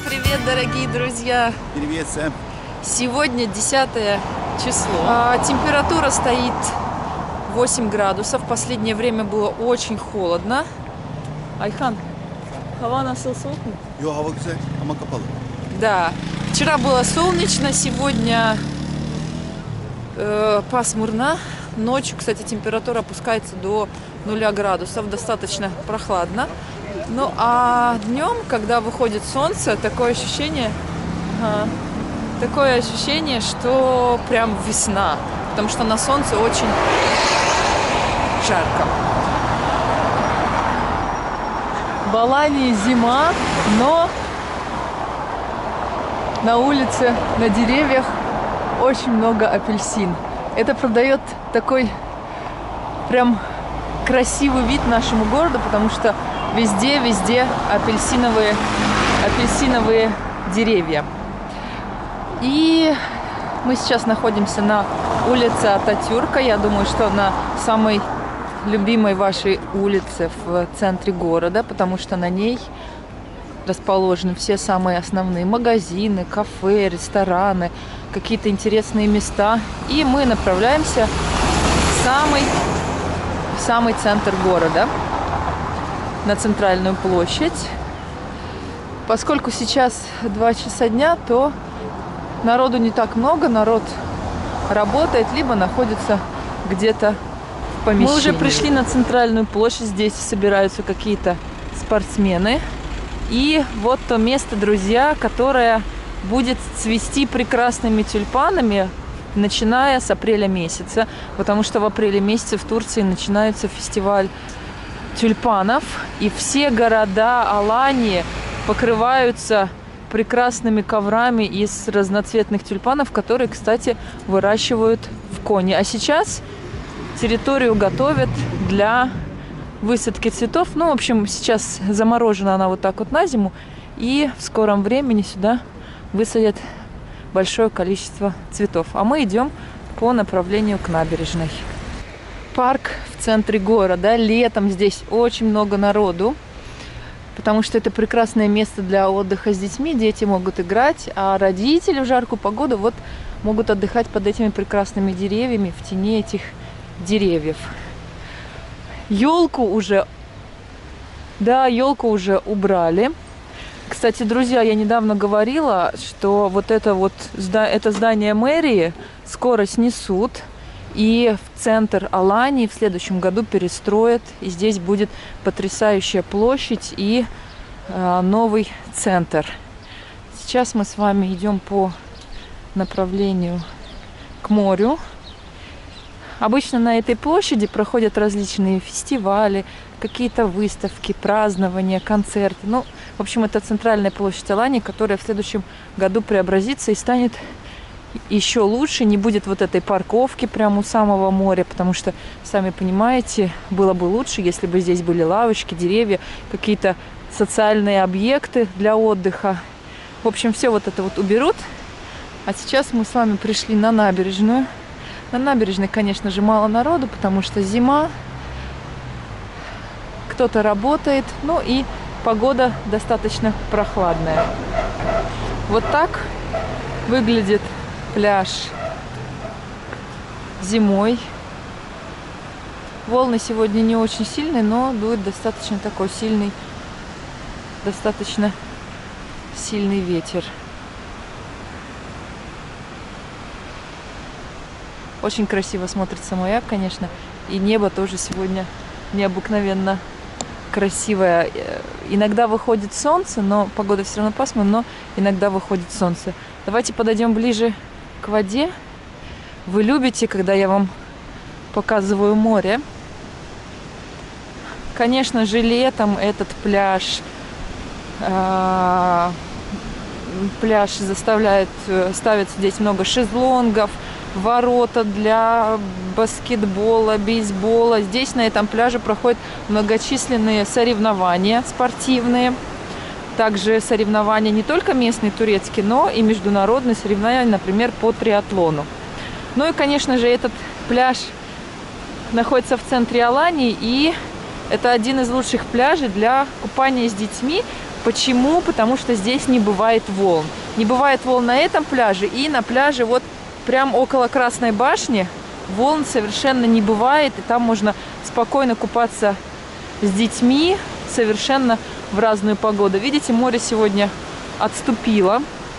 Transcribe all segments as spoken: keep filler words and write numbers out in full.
привет, дорогие друзья! Привет, Сэм! Сегодня десятое число. А, температура стоит восемь градусов. В последнее время было очень холодно. Айхан, hava nasıl soğuk mu? Yo, hava güzel ama kapalı. Да. Вчера было солнечно, сегодня э, пасмурно. Ночью, кстати, температура опускается до нуля градусов. Достаточно прохладно. Ну а днем, когда выходит солнце, такое ощущение, ага, такое ощущение, что прям весна, потому что на солнце очень жарко. В Алании зима, но на улице, на деревьях очень много апельсин. Это придает такой прям красивый вид нашему городу, потому что везде, везде апельсиновые, апельсиновые деревья. И мы сейчас находимся на улице Ататюрка. Я думаю, что на самой любимой вашей улице в центре города, потому что на ней расположены все самые основные магазины, кафе, рестораны, какие-то интересные места. И мы направляемся в самый, в самый центр города, на центральную площадь. Поскольку сейчас два часа дня, то народу не так много, народ работает, либо находится где-то в помещении. Мы уже пришли на центральную площадь, здесь собираются какие-то спортсмены. И вот то место, друзья, которое будет цвести прекрасными тюльпанами, начиная с апреля месяца, потому что в апреле месяце в Турции начинается фестиваль тюльпанов, и все города Алании покрываются прекрасными коврами из разноцветных тюльпанов, которые, кстати, выращивают в Кони. А сейчас территорию готовят для высадки цветов. Ну, в общем, сейчас заморожена она вот так вот на зиму, и в скором времени сюда высадят большое количество цветов. А мы идем по направлению к набережной. Парк в центре города. Летом здесь очень много народу, потому что это прекрасное место для отдыха с детьми. Дети могут играть, а родители в жаркую погоду вот могут отдыхать под этими прекрасными деревьями, в тени этих деревьев. Елку уже, да, елку уже убрали. Кстати, друзья, я недавно говорила, что вот это вот это здание мэрии скоро снесут. И в центр Алании в следующем году перестроят. И здесь будет потрясающая площадь и э, новый центр. Сейчас мы с вами идем по направлению к морю. Обычно на этой площади проходят различные фестивали, какие-то выставки, празднования, концерты. Ну, в общем, это центральная площадь Алании, которая в следующем году преобразится и станет еще лучше. Не будет вот этой парковки прямо у самого моря, потому что, сами понимаете, было бы лучше, если бы здесь были лавочки, деревья, какие-то социальные объекты для отдыха. В общем, все вот это вот уберут. А сейчас мы с вами пришли на набережную. На набережной, конечно же, мало народу, потому что зима, кто-то работает, ну и погода достаточно прохладная. Вот так выглядит пляж зимой. Волны сегодня не очень сильные, но дует достаточно такой сильный, достаточно сильный ветер. Очень красиво смотрится маяк, конечно, и небо тоже сегодня необыкновенно красивое. Иногда выходит солнце, но погода все равно пасмурная, но иногда выходит солнце. Давайте подойдем ближе к воде. Вы любите, когда я вам показываю море. Конечно же, летом этот пляж э, пляж заставляет, ставят здесь много шезлонгов, ворота для баскетбола, бейсбола. Здесь на этом пляже проходят многочисленные соревнования спортивные. Также соревнования не только местные, турецкие, но и международные соревнования, например, по триатлону. Ну и, конечно же, этот пляж находится в центре Алании, и это один из лучших пляжей для купания с детьми, Почему? Потому что здесь не бывает волн. Не бывает волн на этом пляже, и на пляже вот прям около Красной башни волн совершенно не бывает, и там можно спокойно купаться с детьми совершенно в разную погоду. Видите, море сегодня отступило.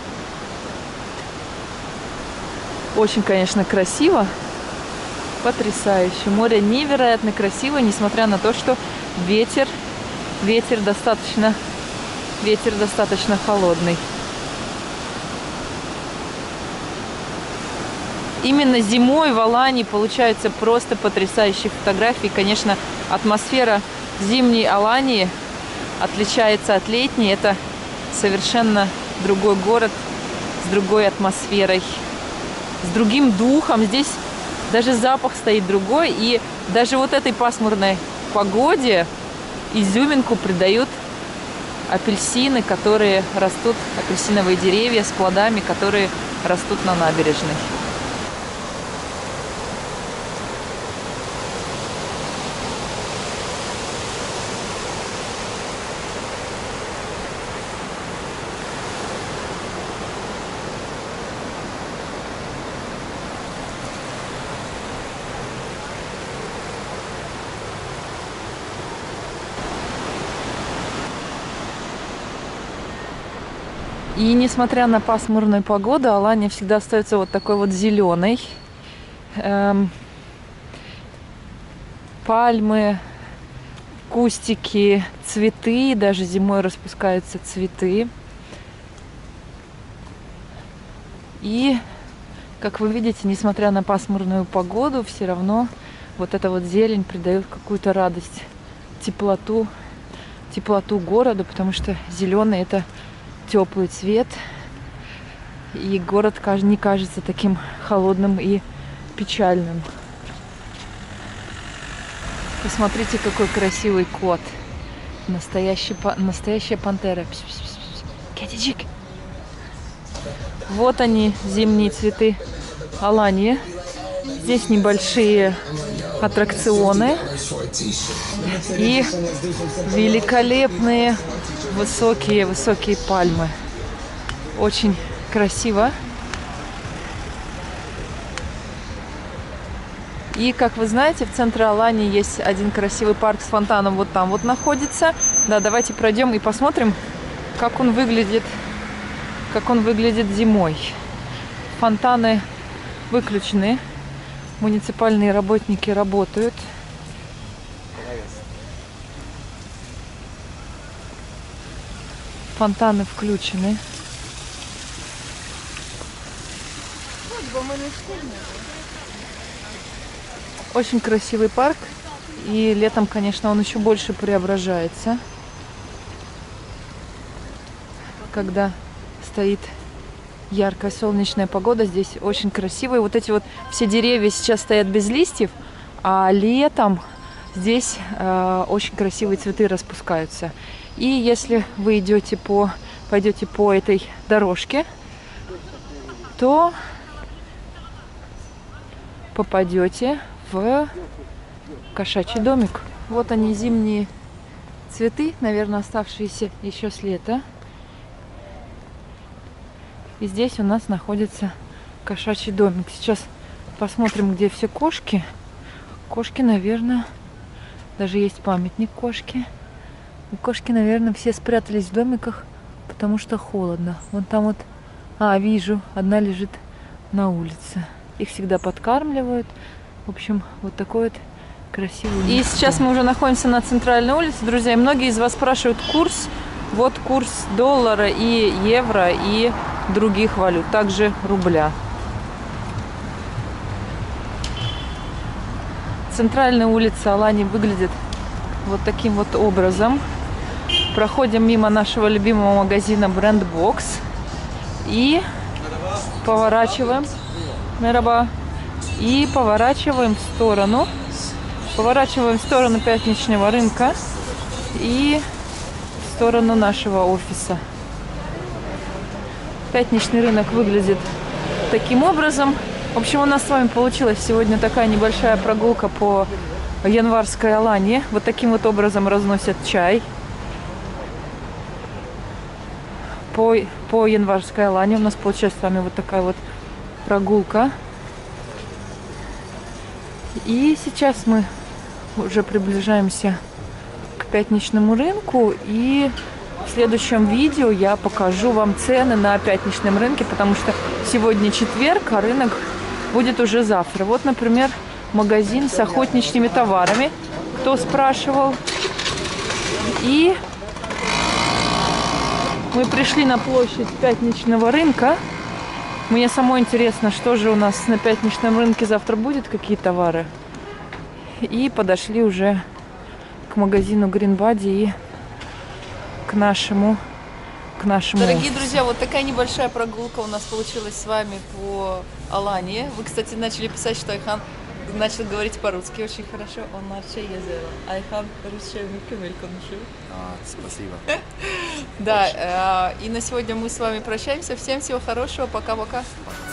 Очень, конечно, красиво. Потрясающе. Море невероятно красиво, несмотря на то, что ветер, ветер достаточно, ветер достаточно холодный. Именно зимой в Алании получаются просто потрясающие фотографии. Конечно, атмосфера зимней Алании отличается от летней. Это совершенно другой город с другой атмосферой, с другим духом. Здесь даже запах стоит другой. И даже вот этой пасмурной погоде изюминку придают апельсины, которые растут, апельсиновые деревья с плодами, которые растут на набережной. И несмотря на пасмурную погоду, Алания всегда остается вот такой вот зеленой. Эм, пальмы, кустики, цветы, даже зимой распускаются цветы. И, как вы видите, несмотря на пасмурную погоду, все равно вот эта вот зелень придает какую-то радость, теплоту, теплоту городу, потому что зеленый — это теплый цвет, и город не кажется таким холодным и печальным. Посмотрите, какой красивый кот. Настоящий, настоящая пантера. Кэтиджик. Вот они, зимние цветы Алании. Здесь небольшие аттракционы и великолепные высокие-высокие пальмы. Очень красиво. И, как вы знаете, в центре Алании есть один красивый парк с фонтаном, вот там вот находится. Да, давайте пройдем и посмотрим, как он выглядит, как он выглядит зимой. Фонтаны выключены, муниципальные работники работают. Фонтаны включены. Очень красивый парк. И летом, конечно, он еще больше преображается. Когда стоит яркая солнечная погода, здесь очень красиво. И вот эти вот все деревья сейчас стоят без листьев, а летом здесь э, очень красивые цветы распускаются. И если вы идете по, пойдете по этой дорожке, то попадете в кошачий домик. Вот они, зимние цветы, наверное, оставшиеся еще с лета. И здесь у нас находится кошачий домик. Сейчас посмотрим, где все кошки. Кошки, наверное, даже есть памятник кошки. И кошки, наверное, все спрятались в домиках, потому что холодно. Вон там вот, а, вижу, одна лежит на улице. Их всегда подкармливают. В общем, вот такой вот красивый. И сейчас мы уже находимся на центральной улице, друзья. И многие из вас спрашивают курс. Вот курс доллара и евро и других валют, также рубля. Центральная улица Алании выглядит вот таким вот образом. Проходим мимо нашего любимого магазина Brand Box и поворачиваем. Мераба. И поворачиваем в сторону. Поворачиваем в сторону пятничного рынка и в сторону нашего офиса. Пятничный рынок выглядит таким образом. В общем, у нас с вами получилась сегодня такая небольшая прогулка по январской Алании. Вот таким вот образом разносят чай. по, по Январской Алане. У нас получается с вами вот такая вот прогулка. И сейчас мы уже приближаемся к пятничному рынку. И в следующем видео я покажу вам цены на пятничном рынке, потому что сегодня четверг, а рынок будет уже завтра. Вот, например, магазин с охотничьими товарами, кто спрашивал. И мы пришли на площадь пятничного рынка. Мне самой интересно, что же у нас на пятничном рынке завтра будет, какие товары. И подошли уже к магазину Green Buddy и к нашему, к нашему. Дорогие друзья, вот такая небольшая прогулка у нас получилась с вами по Алании. Вы, кстати, начали писать, что Айхан начал говорить по-русски очень хорошо. Он начал язык. Айхан русский мükemmel konuşuyor. А, спасибо. Да, и на сегодня мы с вами прощаемся. Всем всего хорошего. Пока-пока. Пока.